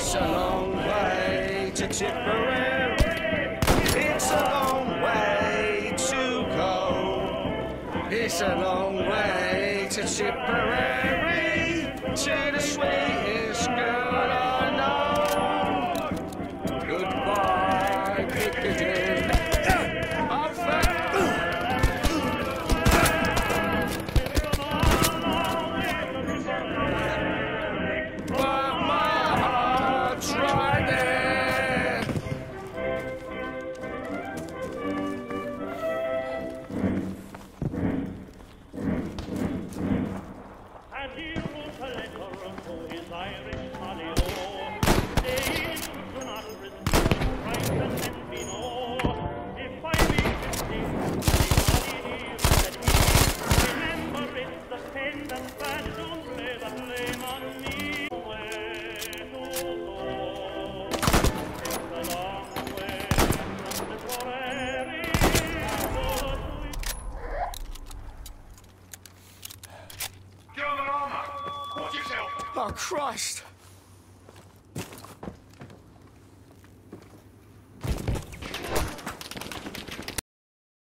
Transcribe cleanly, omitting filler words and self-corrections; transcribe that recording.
It's a long way to Tipperary. It's a long way to go. It's a long way to Tipperary, to the sweetest girl I know. Goodbye, Piccadilly. Oh, Christ!